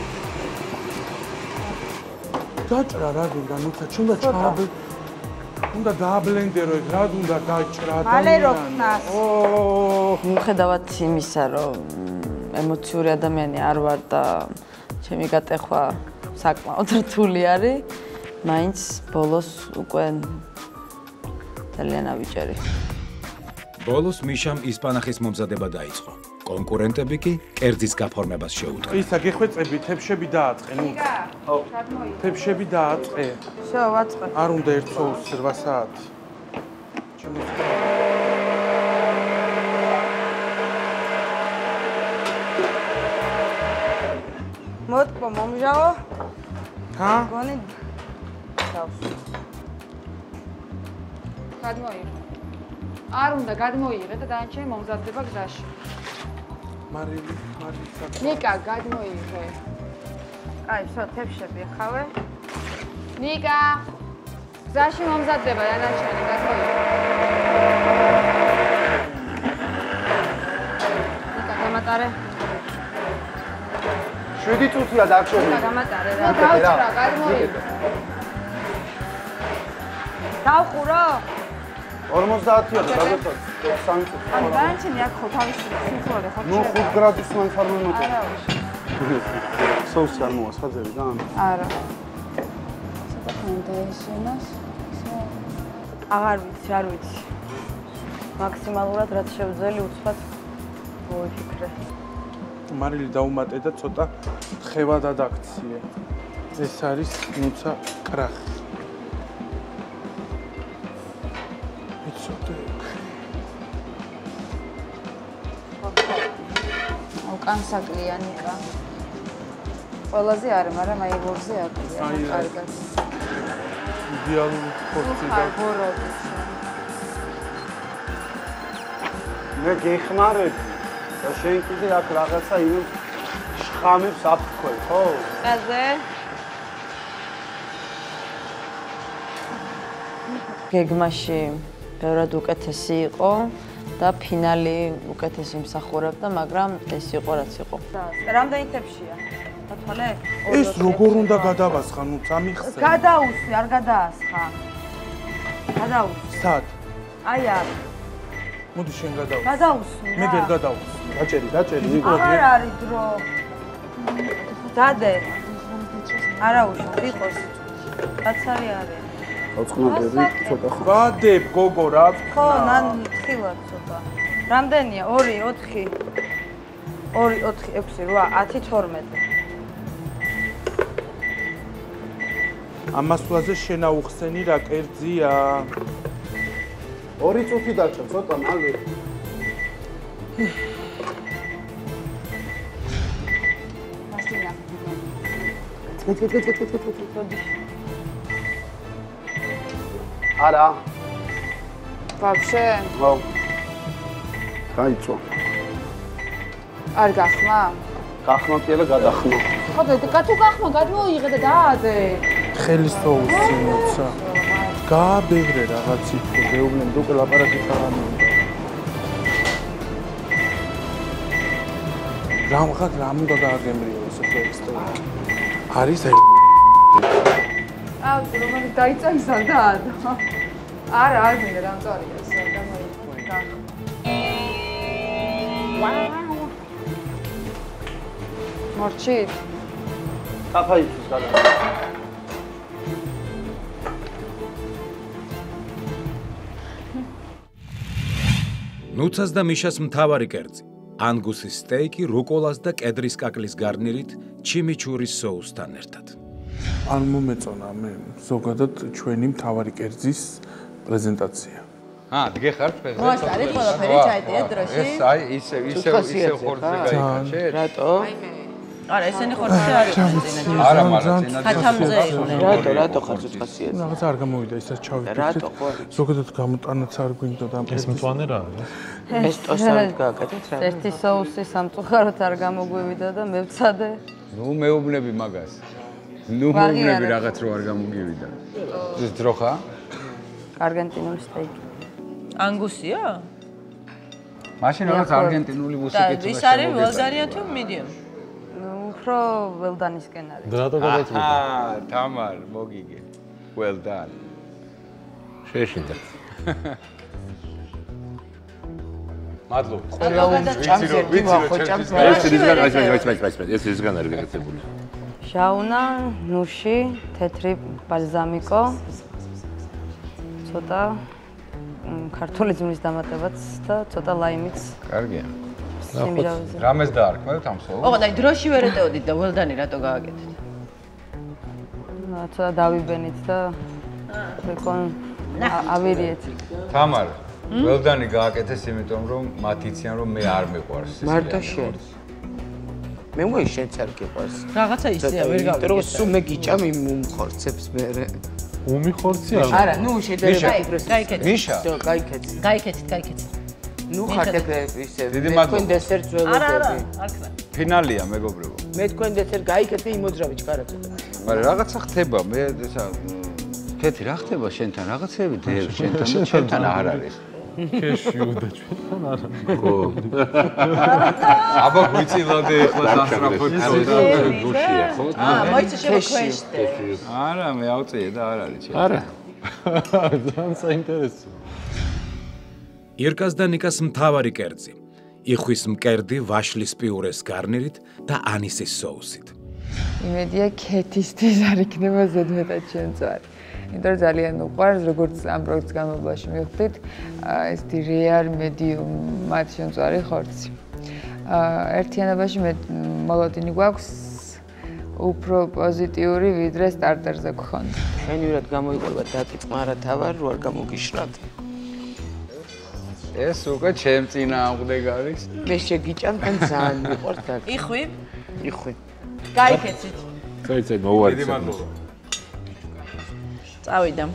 დაჭრა რა გინდა, ნუცა ჩვენ და ჩაბლ უნდა დააბლენდერო ეს, რა უნდა დაჭრა და მალე რო ხნას. ოო მიუხედავად იმისა, რომ ემოციური ადამიანი არ ვარ და ჩემი გატეხვა საკმაოდ რთული არის, მაინც ბოლოს უკვე ძალიან ავიჭერი. ბოლოს მიშამ ისპანახის მომზადება დაიწყო. კონკურენტები კი კერძის გაფორმებას შეუდგნენ. ისა გეხვეწები, თებშები დააწყე, ნუ. ხო. თებშები დააწყე. შო, ვაწყე. არ უნდა ერთ სოუსს რვა საათი. მოტკო მომჟავო. ჰა? გონი ჩავს. გადმოიღე. არ უნდა გადმოიღე და დანარჩენი მომზადდება გზაში. მარილი, მარილი. ნიკა, გადმოიღე. აი, შო, თებშები ახავე. ნიკა. გზაში მომზადდება დანარჩენი, გადმოიღე. ნიკა, გამატარე. შვიდი წუთია დაგშოვე. ნიკა, გამატარე რა. დავჭრა, გადმოიღე. დავყურო? ორმოცდაათია და დაგეცვა სამი წუთი. ანუ დანარჩენი აქ ხო თავისი სიმწვარე ხო? ნუ ხუთ გრადუსს მან არ მომოტა. არა. სოუსი არ მოასხაძები და ამ. არა. ცოტა ხანდაისენას. აღარ ვიცი, არ ვიცი. მაქსიმალურად რაც შევძელი უცბად მოვიფიქრე. მარილი დაუმატე და ცოტა თხევა დადაქციე. ეს არის ნუცა კრახი. კანსაკლია ნიკა. ყველაზე არა, მაგრამ აი ვორზე აკლია, კარგად. იდეალური ფორცი და გოროდი. მე გეხმარები და შენ კიდე აქ რაღაცა იმის შხამებს აფრქვე, ხო? აზე გეგმაში ბევრად უკეთესი იყო და ფინალი უკეთესი მსახურებდა, მაგრამ ეს იყო რაც იყო. რამდენი თებშია? დათვალე? ეს როგორ უნდა გადავასხა, ნუ წამიხსენ. გადაუსვი, არ გადაასხა. გადაუსვი. სად? აი არ. მოდი შენ გადავუსვი. გადაუსვი რა. მე ვერ გადავუსვი. დაჭერი, დაჭერი. აღარ არის დრო. დადე. არა უშო, იყოს. რაც არის არის. ოთხმოდები, ცოტა ხო. გადებ, გოგო, რა ვქნა? ხო, ნან ხილად ცოტა. რამდენია? ორი, ოთხი. ორი, ოთხი, ექვსი, რვა, ათი, თორმეტი. ამასვლაზე შენაუხსენი რა კერძია? ორი წუთი დაჭრა, ცოტა მალე. მასინა. არა. ვაფშე? ხო. გაიწვა. არ გახმა? გახმა კი არა, გადახმა. ხო და თუ გახმა, გადმოიღე და დაადე. ხელის სოუსი მოცა. გააბეღრე რაღაც იქო, მეუბნები უკვე ლაპარაკით არ ამონდა. რამღაც რამ უნდა გააგემრიო ეს ექსტერი. არის ეს აუ, რომელიც დაიწაის არ დაადო. არა, არ მინდა დამწარია ეს გამოიყო. ვაუ. მორჩი. კაფეის გადა. ნუცას და მიშას მთავარი კერძი. ანგუსის სტეიკი, რუკოლას და კედრის კაკლის გარნირით, ჩიმიჩურის სოუსთან ერთად. არ მომეწონა მე ზოგადად ჩვენი მთავარი კერძის პრეზენტაცია. აა, გეხართ ფეხზე? მოას არის ყველაფერი ჩაიტია დროში? ეს აი ისე ისე ისე ხორცზე გაიქაჩე? რატო? არა, ესენი ხორცზე არის წინაჭი. არა, მაგრამ წინაჭი. ხათამზე იყვნენ. რატო, რატო ხარჯი ხასიათი? რაღაც არ გამოვიდა ისაც ჩავიფიქრეთ. რატო ხო? ზოგადად გამოტანაც არ გვინდა და ეს მწვანე რა არის? ეს ტოსტად გააკეთეთ რა. ერთი სოუსი სამწუხაროდ არ გამოგვივიდა და მე ვცადე. ნუ მეუბნები მაგას. ნუ მეუბნები რაღაც რო არ გამოგივიდა. ეს ძროხა? არგენტინული სტეიკი. ანგუსია? მაშინ რაღაც არგენტინული მუსიკით უნდა ის არის ველდანია თუ მიდიუმ? უფრო ველდანისკენ არის. რატო გადაწყვიტე? აა, თამარ, მოგიგე. Well done. შეშინდა. მადლობა. ყველა უნდა ჭამს ერთი ვახო ჭამს. ეს რისგან არის ეს ეს ეს ეს რისგან არის გაკეთებული? ჟაუნა, ნუში, თეთრი ბალზამიკო. ცოტა ქართული ძმის დამატებაც და ცოტა ლაიმიც. კარგია. რამეს დაარქმევთ ამ სოუსს? ოღონდ აი დროში ვერ ეტეოდით და ველდანი რატო გააკეთეთ? ცოტა დავიბენით და ეკონ ავერიეთ. თამარ, ველდანი გააკეთეს იმიტომ რომ მათ იციან რომ მე არ მიყვარს ეს. მარტო შენ. მე მოი შენც არ გიყვარს. რაღაცა ისეა ვერ გავიგე. რომ სულ მე გიჭამ იმ უმხორცებს მე. უმიხორცი არ. არა, ნუ შედარება უბრალოდ. გაიქეცი. მიშა. ძო, გაიქეცი. გაიქეცით, გაიქეცით. ნუ ხართ ისე. დიდი მე მადლობა. თქვენ დესერტს ველოდები. არა, არა, არ ხარ. ფინალია მეგობრებო. მე თქვენ დესერტ გაიქეთ და იმოძრავი ჩქარა ცოტა. მაგრამ რაღაცა ხდება, მე ესა კეთი რა ხდება შენთან რაღაცები დევ შენთან და შენთან არ არის. ქეში უდა ჩვენთან არ არის. ხო. აბა გვიწილადე ეხლა სასწრაფოდ გუშია, ხო? აა, მოიცა შევქვეშდე. არა, მე ავწიე და არ არის შენ. არა. ძალიან საინტერესო. ირკას და ნიკას მთავარი კერძი. იხვის მკერდი ვაშლის პიურეს გარნირით და ანისის соусით. იმედია ქეთისთვის არ იქნება ზედმეტად შემწვარი. იმიტომ რომ ძალიან უყვარს, როგორც ამ პროექტის განმავლობაში მივხვდით, ესეთი რეარ მედიუმ მათ შემწვარი ხორცი. ერთიანობაში მე მოლოდინი გვაქვს უფრო პოზიტიური ვიდრე სტარტერზე გქონდა. შენივრად გამოიყვება დაკიწყმარა თავარ, რო არ გამოგიშრათ. ეს უკვე ჩემ წინააღმდეგ არის. მე შეგიჭამ თან ძალიან მიყვარს და იხვი? იხვი. გაიქეცით. წაიწე მოვარდი. დიდი მადლობა. წავიდა.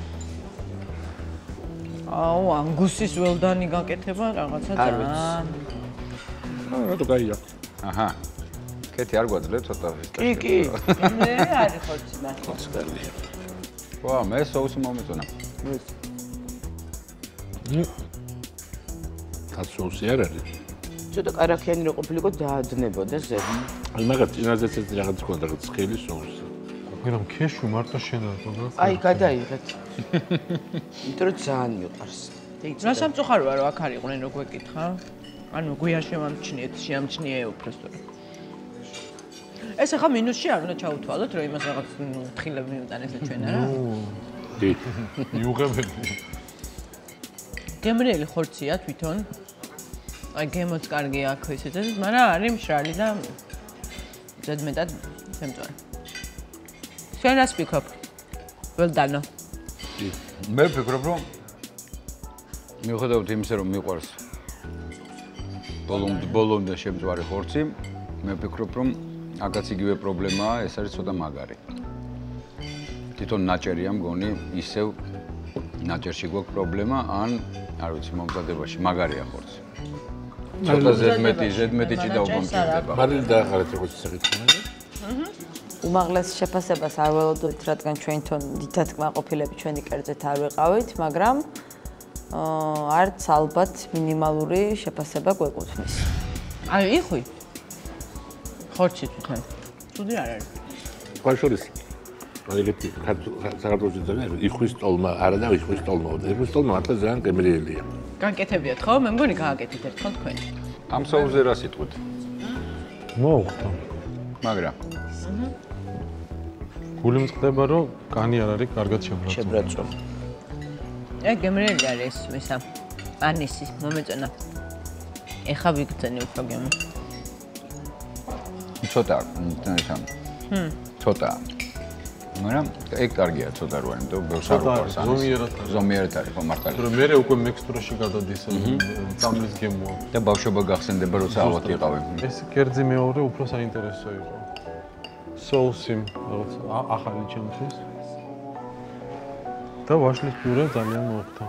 აუ, ანგუსის ველდანი გაკეთება რაღაცა ძალიან. აა, რატო გაია? აჰა. კეთი არ გვაძლევ ცოტა. კი, კი. მე არის ხორცი მართლა. ვა, მე соуსი მომეწონა. თაც соуსი არ არის. ცოტა კარაქიანი რო ყოფილიყო დაადნებოდა ზე. აი მაგას წინაზეც ეს რაღაც ქონდა, რაღაც ხელი соуსი. მაგრამ ქეში მარტო შენ არ ყო. აი, გადაიღეთ. იმიტომ რომ ძალიან მიყვარს. რა სამწუხაროა რომ აქ არ იყვნენ რო გვეკითხა? ანუ გვიან შემამჩნიეთ, შეამჩნიე უბრალოდ. ეს ახლა მინუსში არ უნდა ჩაუთვალოთ, რომ იმას რაღაც თხილები მიუტანეს და ჩვენ არა? დი. მიუღებელი. გემრიელი ხორცია თვითონ. აი გემოც კარგია აქ ისედაც, მაგრამ არის მშრალი და ზედმეტად შემწვარი. შენ რას ვფიქრობ? ველდანო. მე ვფიქრობ, რომ მიუხედავად იმისა, რომ მიყვარს ბოლომდე ბოლომდე შემწვარი ხორცი, მე ვფიქრობ, რომ აკაც იგივე პრობლემაა, ეს არის ცოტა მაგარი. თვითონ ნაჭერია მგონი ისევ ნაჭერში გვაქვს პრობლემა, ან არ ვიცი მომზადებაში მაგარია ხორცი. ცოტა ზედმეტი, ზედმეტი ჭიდა უგონდება. მარილი დაახარეთ როგორც საკითხია. უმაღლეს შეფასებას არ ველოდებით, რადგან ჩვენ თვითონ დიდად კმაყოფილები ჩვენი კერძით არ ვიყავით, მაგრამ არც ალბათ მინიმალური შეფასება გვეკუთვნის. აი, იხვი. ხორცი თვითონ. ცუდი არ არის. ყაშორის. ეგეთი საქართველოში ძალიან იხვის ტოლმა, არა და იხვის ტოლმა. იხვის ტოლმა მართლა ძალიან გემრიელია. განკეთებიათ ხო? მე მგონი გააკეთეთ ერთხელ თქვენ. ამ соуზე რა სიტყვით? მოუხდა. მაგრამ გული მწყდება რომ კანი არ არის კარგად შებრაწო. შებრაწო. აი გემრიელი არის ისა. ანისი მომეწონა. ეხა ვიგრძენი უფრო გემო. ცოტა, ისა. ჰმ. ცოტა. მაგრამ ეგ კარგია ცოტა რო არის, იმიტომ ბევრს არ უყვარს ანის. ზომიერად არის. ზომიერად არის ხო მართალი. მაგრამ მე უკვე მექსტურაში გადადის წამლის გემოა. და ბავშვობა გახსენდება როცა ავად იყავი. ეს კერძი მეორე უფრო საინტერესო იყო. соуსი რაღაც ახალი ჩემთვის. და ვაშლის პიურე ძალიან მოხდა.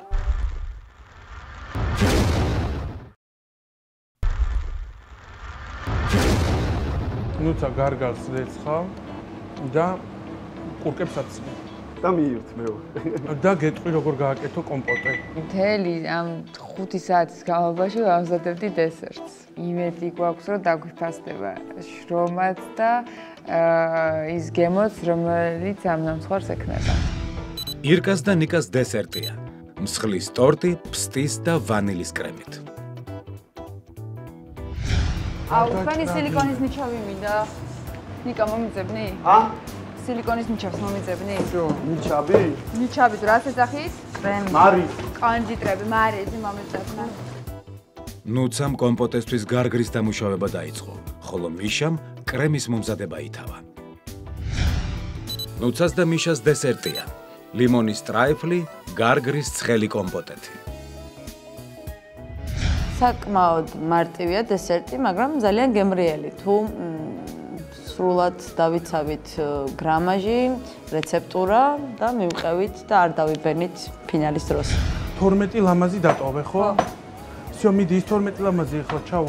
ნუცა გარგალს ეცხავ და კურკებსაც და მიირთ მეო. და გეტყვი როგორ გააკეთო კომპოტე. მთელი ამ ხუთი საათის განმავლობაში ვამზადებდი დესერტს. იმედი გვაქვს რომ დაგვიფასდება შრომაც და ის გემოც, რომელიც ამ ნამსხვრს ექნება. ირკას და ნიკას დესერტია. მსხლის ტორტი, ფსტის და ვანილის კრემით. აუ, თქვენი სილიკონის ნიჩაბი მინდა. ნიკა მომიძებნი? ა? სილიკონის ნიჩაბს მომიძებნი? შო, ნიჩაბი? ნიჩაბი თუ რაც ეძახის? კრემი. მარი. კანჯიტრები, მარი, ეზი მომიძებნა. ნუცამ კომპოტესთვის გარგრის დამუშავება დაიწყო, ხოლო მიშამ კრემის მომზადება ითავა. ნუცას და მიშას დესერტია: ლიმონის ტრაიფლი, გარგრის ცხელი კომპოტეთი. საკმაოდ მარტივია დესერტი, მაგრამ ძალიან გემრიელი. თუ სრულად დავიცავით გრამაჟი, რეცეპტურა და მივყევით და არ დავიბენით ფინალის დროს. თორმეტი ლამაზი დატოვე, ხო? всё, მიდი ის თორმეტი ლამაზი ახლა ჩავ.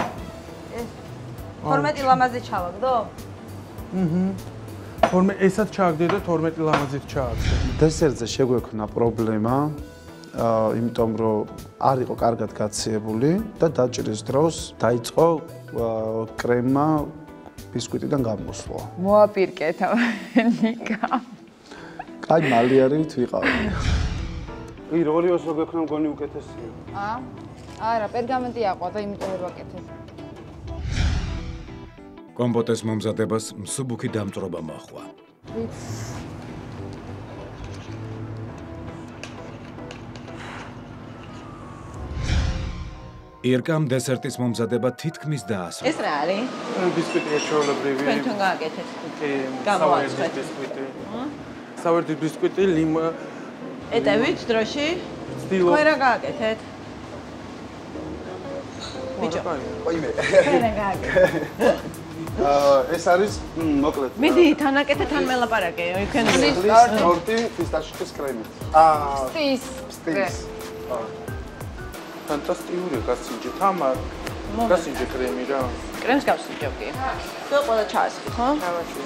თორმეტი ლამაზი ჩავაგდო? აჰა. თორმეტი ესაც ჩააგდე და თორმეტი ლამაზით ჩააგდე. დესერტზე შეგვექნა პრობლემა, აა, იმიტომ რომ არ იყო კარგად გაციებული და დაჭრის დროს დაიწყო კრემა ბისკვიტიდან გამოსვლა. მოაპირკეთ ნიკა. კაი მალიერით ვიყავი. კი, როლი ოსო გექნა მგონი უკეთესია. აა? არა, პერგამენტი აყვა და იმიტომ ვერ ვაკეთებ. კომპოტეს მომზადებას მსუბუქი დამწვრობა მოჰყვა. ირკამ დესერტის მომზადება თითქმის დაასრულა. ეს რა არის? ბისკვიტი ჩვეულებრივი. თქვენ თვითონ გააკეთეთ. კი, გამოაცხეთ. ბისკვიტი. სავერდი ბისკვიტი ლიმ ეტევით დროში? ცდილობ. თქვენ რა გააკეთეთ? ბიჭო. ოიმე. თქვენ რა გააკეთეთ? აა, ეს არის მოკლედ. მიდი, თან აკეთეთ, თან მელაპარაკე, იქენ ტორტი ფისტაშის კრემით. აა, სტის. სტის. აა. ფანტასტიკური გასინჯე თამარ. გასინჯე კრემი რა. კრემს გავსინჯებ კი. და ყველა ჩაასხი, ხო? დავაჭი.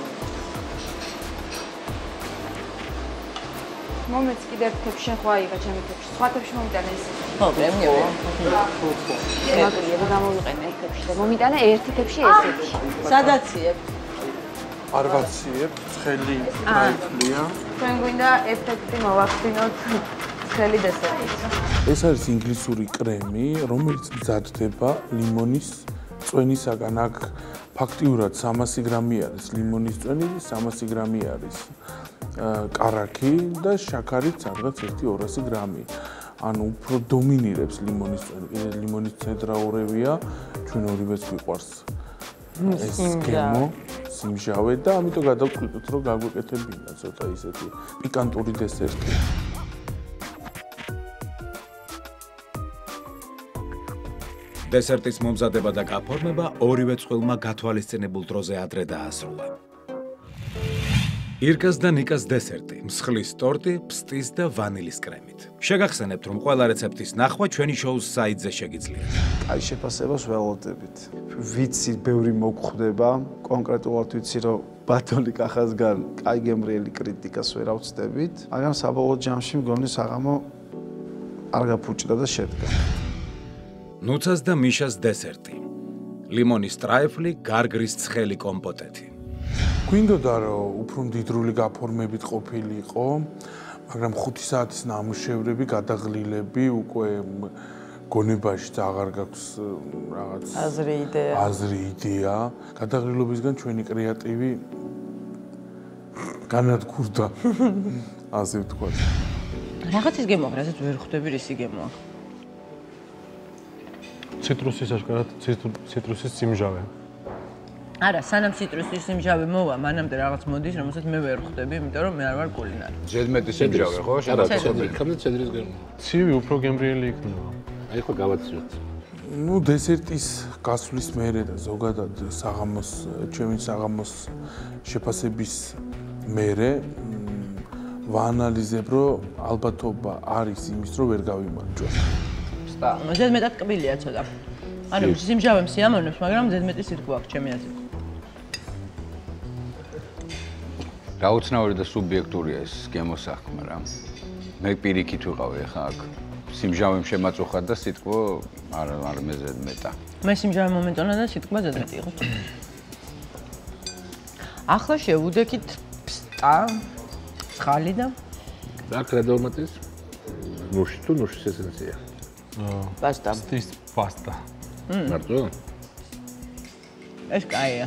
მომეც კიდე ერთ თებში შენ ხო აიღე ჩემი თებში. სხვა თებში მომიტანა ის. ხო, პრემიუმი. მაგალითად გამოვიყენე ეს თებში და მომიტანა ერთი თებში ესეთი. სადაციებ? არ ვაციებ, ცხელი ტრაიფლია. თქვენ გვინდა ეფექტი მოვახდინოთ ცხელი დესერტით. ეს არის ინგლისური კრემი, რომელიც მზადდება ლიმონის წვენისაგან. აქ ფაქტიურად სამასი გრამი არის ლიმონის წვენი, სამასი გრამი არის კარაქი და შაქარით სადღაც ერთი ორასი გრამი. ანუ უფრო დომინირებს ლიმონის წვენი, ლიმონის ცენტრალურებია, ჩვენ ორივეც გვიყვარს ეს გემო, სიმჟავე და ამიტომ გადავკვირდით, რომ გაგვეკეთებინა ცოტა ისეთი პიკანტური დესერტი. დესერტის მომზადება და გაფორმება ორივე წყვილმა გათვალისწინებულ დროზე ადრე დაასრულა. ირკას და ნიკას დესერტი, მსხლის ტორტი, ფსტის და ვანილის კრემით. შეგახსენებთ, რომ ყველა რეცეპტის ნახვა ჩვენი შოუს საიტზე შეგიძლიათ. კაი შეფასებას ველოდებით. ვიცი, ბევრი მოგხვდება, კონკრეტულად ვიცი, რომ ბატონი კახაზგან კაი გემრიელი კრიტიკას ვერ ავწდებით, მაგრამ საბოლოო ჯამში მგონი საღამო არ გაფუჭდა და შედგა. ნუცას და მიშას დესერტი. ლიმონის ტრაიფლი, გარგრის ცხელი კომპოტეთი. გვინდოდა რომ უფრო მდიდრული გაფორმებით ყოფილიყო, მაგრამ ხუთი საათის ნამუშევრები, გადაღლილები უკვე გონებაში აღარ გაქვს რაღაც აზრი იდეა. აზრი იდეა. გადაღლილობისგან ჩვენი კრეატივი განადგურდა. ასე ვთქვათ. რაღაც ის გემო, რასაც ვერ ხვდები რისი გემოა. ციტრუსის აშკარად ციტრუსის სიმჟავე. არა, სანამ ციტრუსის სიმჟავე მოვა, მანამდე რაღაც მოდის, რომელსაც მე ვერ ხვდები, იმიტომ რომ მე არ ვარ კულინარი. ზედმეტი სიმჟავე, ხო? შედაცები. იქამდე ცედრის გერმო. ცივი უფრო გემრიელი იქნება. აი ხო გავაცივოთ. ნუ დესერტის გასვლის მერე და ზოგადად საღამოს, ჩემი საღამოს შეფასების მერე ვაანალიზებ, რომ ალბათობა არის იმის, რომ ვერ გავიმარჯვა. სპა. ზედმეტად კბილია ცოტა. ანუ სიმჟავე მსიამოვნებს, მაგრამ ზედმეტი სიტყვა აქვს ჩემი აზრით. გაუცნაური და სუბიექტურია ეს გემოსახმა რა. მე პირიქით ვიყავი ახლა აქ. სიმჟავემ შემაწუხა და სიტყვა არ არ მე ზედმეტა. მე სიმჟავე მომენტონა და სიტყვა ზედმეტი იყო. ახლა შევუდექით ფსტა, ცხალი და რა კრედორმატის? ნუში თუ ნუშის ესენცია? პასტა. ფსტის პასტა. მარტო? ეს კაია.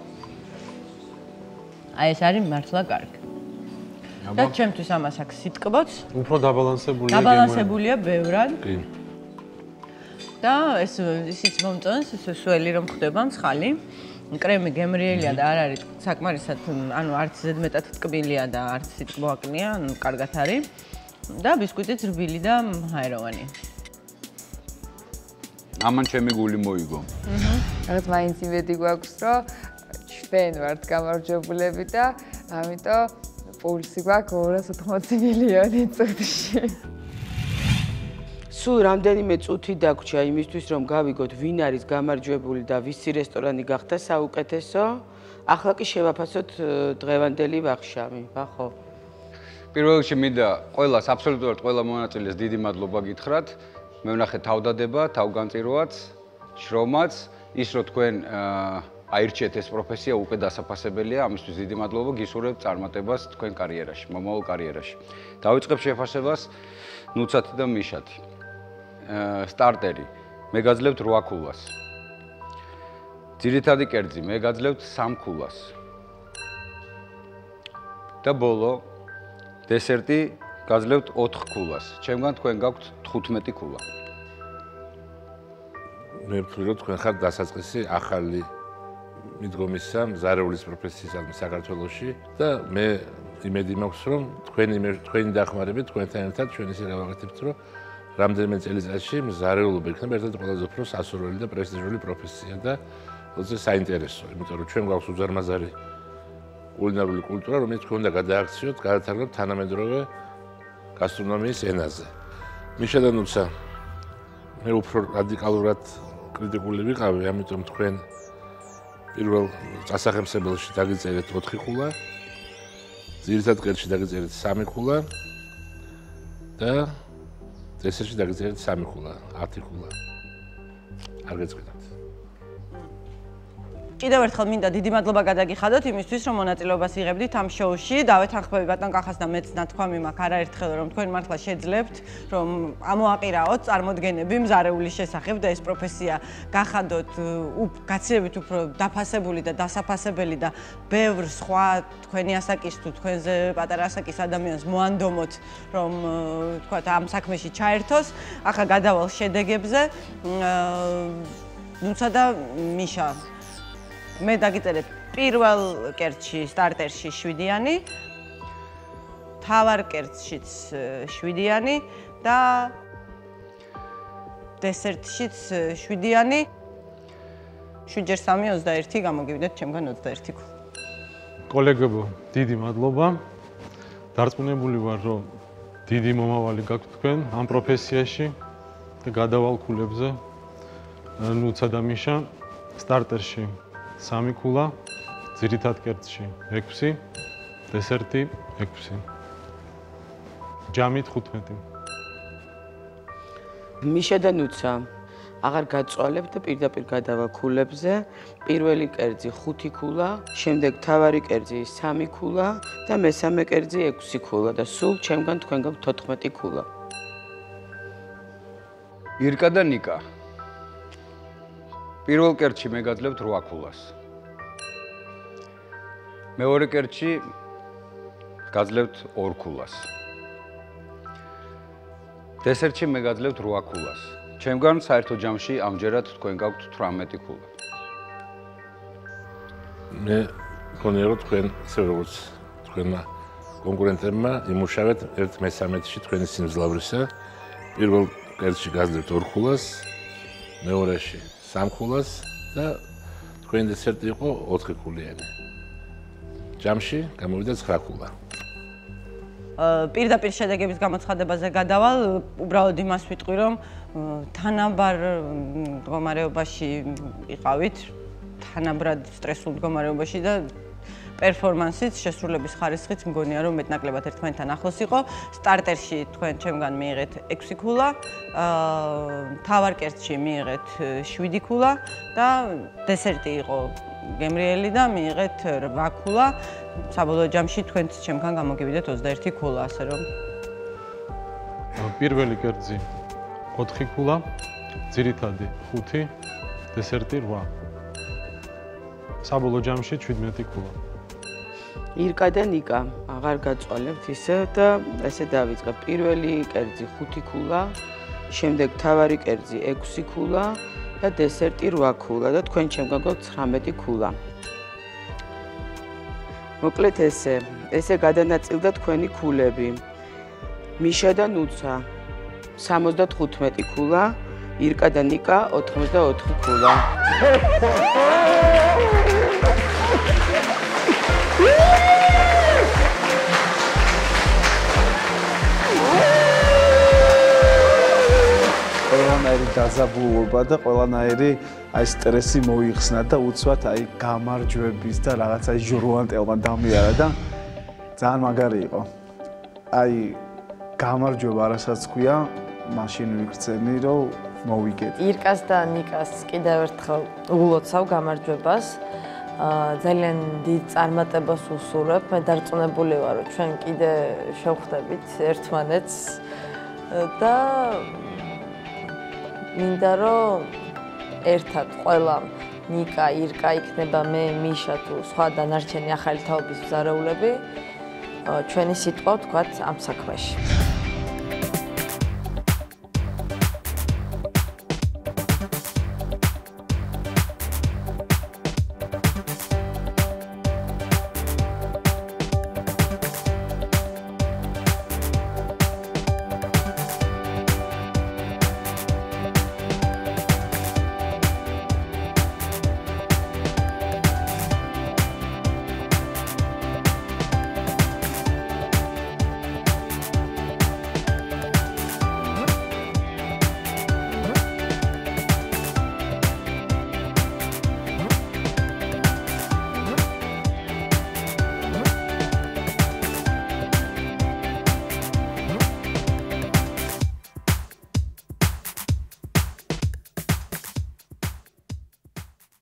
აი ეს არის მართლა კარგი. და ჩემთვის ამას აქ სიტკბოც. უფრო დაბალანსებულია. დაბალანსებულია ბევრად. კი. და ეს ისიც მომწონს, ეს სველი რომ ხდება მსხალი. კრემი გემრიელია და არ არის საკმარისად, ანუ არც ზედმეტად ტკბილია და არც სიტკბოაკნია, ანუ კარგად არის. და ბისკვიტიც რბილი და ჰაეროვანი. ამან ჩემი გული მოიგო. აჰა. რაღაც მაინც იმედი გვაქვს, რომ ჩვენ ვართ გამარჯვებულები და ამიტომ პულსი გვაქვს ორას ოთხმოცი მილიონი წუთში. სულ რამდენიმე წუთი დაგვრჩა იმისთვის, რომ გავიგოთ, ვინ არის გამარჯვებული და ვისი რესტორანი გახდა საუკეთესო. ახლა კი შევაფასოთ დღევანდელი ვახშამი, ბახო. პირველ რიგში მინდა ყველას, აბსოლუტურად ყველა მონაწილეს დიდი მადლობა გითხრათ. მე ვნახე თავდადება, თავგანწირვაც, შრომაც, ის რომ თქვენ აირჩიეთ ეს პროფესია უკვე დასაფასებელია, ამისთვის დიდი მადლობა, გისურვებთ წარმატებას თქვენ კარიერაში, მომავალ კარიერაში. დავიწყებ შეფასებას ნუცათი და მიშათი. სტარტერი, მე გაძლევთ რვა ქულას. ძირითადი კერძი, მე გაძლევთ სამ ქულას. და ბოლო, დესერტი გაძლევთ ოთხ ქულას. ჩემგან თქვენ გაქვთ თხუთმეტი ქულა. მე ვთვლი, რომ თქვენ ხართ დასაწყისი ახალი მიდგომისა მზარეულის პროფესიისადმი საქართველოში და მე იმედი მაქვს, რომ თქვენი თქვენი დახმარებით თქვენთან ერთად ჩვენ ისე გავაკეთებთ, რომ რამდენიმე წელიწადში მზარეულობა იქნება ერთ-ერთი ყველაზე უფრო სასურველი და პრესტიჟული პროფესია და ყველაზე საინტერესო, იმიტომ რომ ჩვენ გვაქვს უზარმაზარი კულინარული კულტურა, რომელიც თქვენ უნდა გადააქციოთ, გადათარგმნოთ თანამედროვე გასტრონომიის ენაზე. მიშა და ნუცა, მე უფრო რადიკალურად კრიტიკული ვიყავი, ამიტომ თქვენ პირველ წასახემსებელში დაგიწერეთ ოთხი ქულა, ძირითად კერძში დაგიწერეთ სამი ქულა და დესერტში დაგიწერეთ სამი ქულა, ათი ქულა. არ გეწყვეტათ. კიდევ ერთხელ მინდა დიდი მადლობა გადაგიხადოთ იმისთვის, რომ მონაწილეობას იღებდით ამ შოუში. დავეთანხმები ბატონ კახას და მეც ნათქვამი მაქვს არაერთხელ, რომ თქვენ მართლა შეძლებთ, რომ ამოაყირაოთ წარმოდგენები მზარეულის შესახებ და ეს პროფესია გახადოთ გაცილებით უფრო დაფასებული და დასაფასებელი და ბევრ სხვა თქვენი ასაკის თუ თქვენზე პატარა ასაკის ადამიანს მოანდომოთ, რომ თქვათ ამ საქმეში ჩაერთოს. ახლა გადავალ შედეგებზე. ნუცა და მიშა მე დაგიწერეთ პირველ კერძში, სტარტერში შვიდიანი, თავარ კერძშიც შვიდიანი და დესერტშიც შვიდიანი. შვიდ ჯერ სამი ოცდაერთი გამოგივიდეთ ჩემგან ოცდაერთი ქულა. კოლეგებო, დიდი მადლობა. დარწმუნებული ვარ, რომ დიდი მომავალი გაქვთ თქვენ ამ პროფესიაში და გადავალ ქულებზე. ნუცა და მიშა სტარტერში სამი ქულა, ძირითად კერძში ექვსი, დესერტი ექვსი. ჯამი თხუთმეტი. მიშა და ნუცა აღარ გაწვალებ და პირდაპირ გადავა ქულებზე. პირველი კერძი ხუთი ქულა, შემდეგ თავარი კერძი სამი ქულა და მესამე კერძი ექვსი ქულა და სულ ჩემგან თქვენ გაქვთ თოთხმეტი ქულა. ირკა და ნიკა. პირველ კერძში მე გაძლევთ რვა ქულას. მეორე კერძში გაძლევთ ორ ქულას. დესერტში მე გაძლევთ რვა ქულას. ჩემგან საერთო ჯამში ამჯერად თქვენ გაქვთ თვრამეტი ქულა. მე მგონია რომ თქვენ ისე როგორც თქვენმა კონკურენტებმა იმუშავეთ ერთ მესამედში თქვენი სიმძლავრისა. პირველ კერძში გაძლევთ ორ ქულას, მეორეში სამ ქულას და თქვენი დესერტი იყო ოთხი ქულიანი. ჯამში გამოვიდა ცხრა ქულა. პირდაპირ შედეგების გამოცხადებაზე გადავალ, უბრალოდ იმას ვიტყვი, რომ თანაბარ მდგომარეობაში იყავით, თანაბრად სტრესულ მდგომარეობაში და პერფორმანსით, შესრულების ხარისხით მგონია, რომ მეტნაკლებად ერთმანეთთან ახლოს იყო. სტარტერში თქვენ ჩემგან მიიღეთ ექვსი ქულა, თავარ კერძში მიიღეთ შვიდი ქულა და დესერტი იყო გემრიელი და მიიღეთ რვა ქულა. საბოლოო ჯამში თქვენც ჩემგან გამოგივიდეთ ოცდაერთი ქულა, ასე რომ პირველი კერძი ოთხი ქულა, ძირითადი ხუთი, დესერტი რვა. საბოლოო ჯამში შვიდმეტი ქულა. ირკა და ნიკა აღარ გაწვალებთ ისე და ესე დავიწყე. პირველი კერძი ხუთი ქულა, შემდეგ თავარი კერძი ექვსი ქულა და დესერტი რვა ქულა და თქვენ ჩემგან გვაქვს ცხრამეტი ქულა. მოკლედ ესე, ესე გადანაწილდა თქვენი ქულები. მიშა და ნუცა სამოცდათხუთმეტი ქულა, ირკა და ნიკა ოთხმოცდაოთხი ქულა. ყველანაირი დაზაბულობა და ყველანაირი აი სტრესი მოიხსნა და უცბად აი გამარჯვების და რაღაცა ჟურვანტელმა დამიარა და ძალიან მაგარი იყო. აი გამარჯვება რასაც ქვია, მაშინ ვიქცენი რომ მოვიგეთ. ირკას და ნიკას კიდევ ერთხელ უღლოცავ გამარჯვებას. ძალიან დიდ წარმატებას უსურვებ. მე დარწმუნებული ვარ, რომ ჩვენ კიდე შევხვდებით ერთმანეთს და მინდა რომ ერთად ყველა ნიკა, ირკა იქნება, მე, მიშა თუ სხვა დანარჩენი ახალი თაობის მზარეულები ჩვენი სიტყვა ვთქვათ ამ საქმეში.